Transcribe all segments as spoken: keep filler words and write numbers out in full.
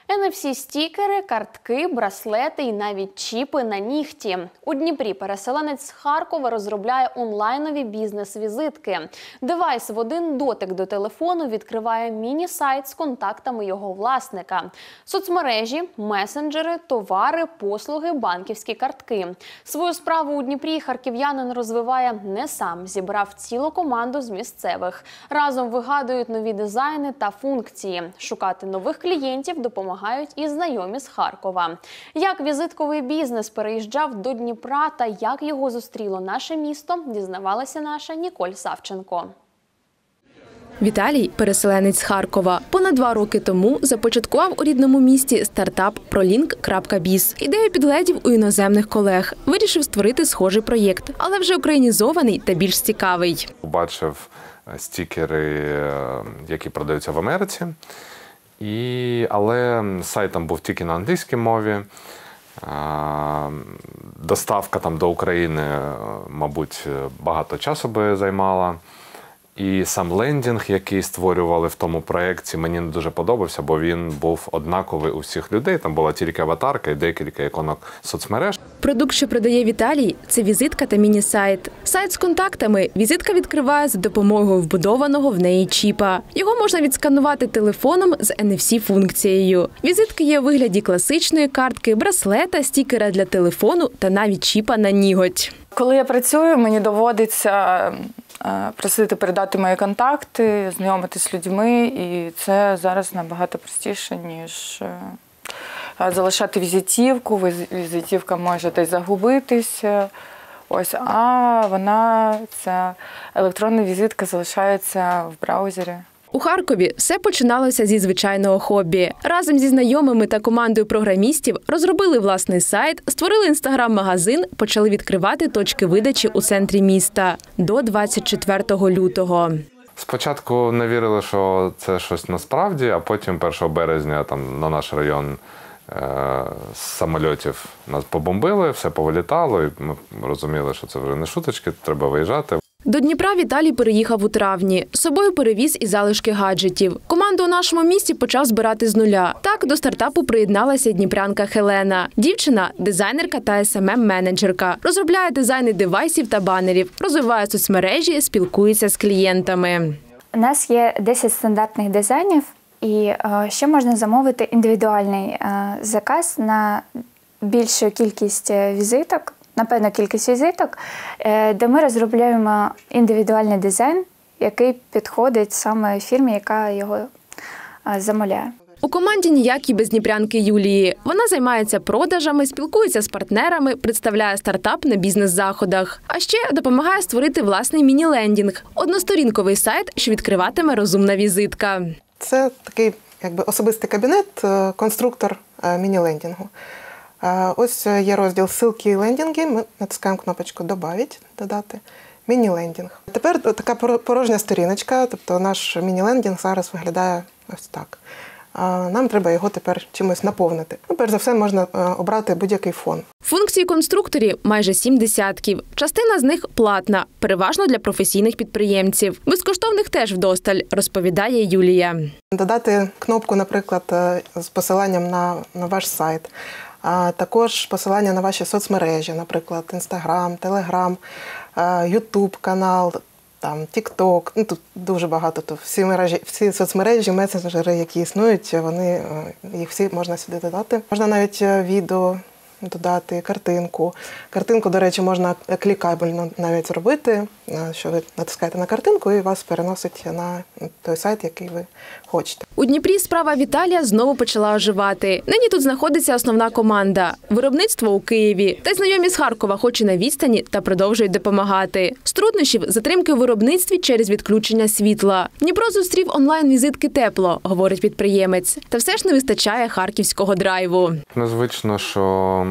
ен еф сі-стікери, картки, браслети і навіть чіпи на нігті. У Дніпрі переселенець з Харкова розробляє онлайнові бізнес-візитки. Девайс в один дотик до телефону відкриває міні-сайт з контактами його власника. Соцмережі, месенджери, товари, послуги, банківські картки. Свою справу у Дніпрі харків'янин розвиває не сам, зібрав цілу команду з місцевих. Разом вигадують нові дизайни та функції. Шукати нових клієнтів допомагають і знайомі з Харкова. Як візитковий бізнес переїжджав до Дніпра та як його зустріло наше місто, дізнавалася наша Ніколь Савченко. Віталій – переселенець з Харкова. Понад два роки тому започаткував у рідному місті стартап пролінк крапка біз. Ідею підгледів у іноземних колег. Вирішив створити схожий проєкт, але вже українізований та більш цікавий. Бачив стікери, які продаються в Америці, і, але сайт там був тільки на англійській мові. Доставка там до України, мабуть, багато часу би займала. І сам лендінг, який створювали в тому проєкті, мені не дуже подобався, бо він був однаковий у всіх людей. Там була тільки аватарка і декілька іконок соцмереж. Продукт, що продає Віталій – це візитка та міні-сайт. Сайт з контактами візитка відкриває за допомогою вбудованого в неї чіпа. Його можна відсканувати телефоном з ен еф сі-функцією. Візитки є у вигляді класичної картки, браслета, стікера для телефону та навіть чіпа на ніготь. Коли я працюю, мені доводиться просити передати мої контакти, знайомитися з людьми, і це зараз набагато простіше, ніж залишати візитівку. Візитівка може десь загубитися, ось, а вона, ця електронна візитка, залишається в браузері. У Харкові все починалося зі звичайного хобі. Разом зі знайомими та командою програмістів розробили власний сайт, створили інстаграм-магазин, почали відкривати точки видачі у центрі міста до двадцять четвертого лютого. Спочатку не вірили, що це щось насправді, а потім першого березня там, на наш район е з самольотів нас побомбили, все повилітало, і ми розуміли, що це вже не шуточки, треба виїжджати. До Дніпра Віталій переїхав у травні. З собою перевіз і залишки гаджетів. Команду у нашому місті почав збирати з нуля. Так, до стартапу приєдналася дніпрянка Хелена. Дівчина – дизайнерка та ес ем ем-менеджерка. Розробляє дизайни девайсів та банерів, розвиває соцмережі, спілкується з клієнтами. У нас є десять стандартних дизайнів, і ще можна замовити індивідуальний заказ на більшу кількість візиток, на певну кількість візиток, де ми розробляємо індивідуальний дизайн, який підходить саме фірмі, яка його замовляє. У команді ніякі без дніпрянки Юлії. Вона займається продажами, спілкується з партнерами, представляє стартап на бізнес-заходах. А ще допомагає створити власний міні-лендінг – односторінковий сайт, що відкриватиме розумна візитка. Це такий якби особистий кабінет, конструктор міні-лендінгу. Ось є розділ «Ссылки і лендінги». Ми натискаємо кнопочку «Добавить», «Додати», «Міні-лендінг». Тепер така порожня сторіночка, тобто наш міні-лендінг зараз виглядає ось так. Нам треба його тепер чимось наповнити. Ну, перш за все, можна обрати будь-який фон. Функцій конструкторів майже сім десятків. Частина з них платна, переважно для професійних підприємців. Безкоштовних теж вдосталь, розповідає Юлія. Додати кнопку, наприклад, з посиланням на, на ваш сайт. А також посилання на ваші соцмережі, наприклад, Інстаграм, Телеграм, Ютуб канал, там Тікток. Ну, тут дуже багато. Тут всі мережі, всі соцмережі, месенджери, які існують, вони їх всі можна сюди додати. Можна навіть відео додати, картинку. Картинку, до речі, можна клікабельно навіть зробити, що ви натискаєте на картинку і вас переносить на той сайт, який ви хочете. У Дніпрі справа Віталія знову почала оживати. Нині тут знаходиться основна команда. Виробництво у Києві. Та й знайомі з Харкова хоч і на відстані та продовжують допомагати. З труднощів – затримки у виробництві через відключення світла. Дніпро зустрів онлайн-візитки тепло, говорить підприємець. Та все ж не вистачає харківського драйву. Незвично, що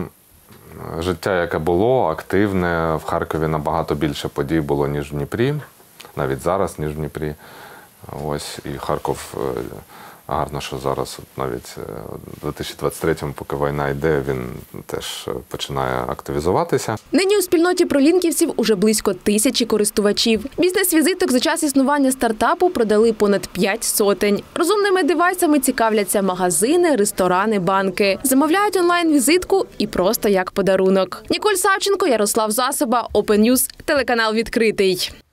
життя, яке було, активне, в Харкові набагато більше подій було, ніж в Дніпрі, навіть зараз, ніж в Дніпрі. Ось, і Харків гарно, що зараз от навіть у дві тисячі двадцять третьому, поки війна йде, він теж починає активізуватися. Нині у спільноті пролінківців уже близько тисячі користувачів. Бізнес-візиток за час існування стартапу продали понад п'ять сотень. Розумними девайсами цікавляться магазини, ресторани, банки. Замовляють онлайн-візитку і просто як подарунок. Ніколь Савченко, Ярослав Засоба, Open News, телеканал «Відкритий».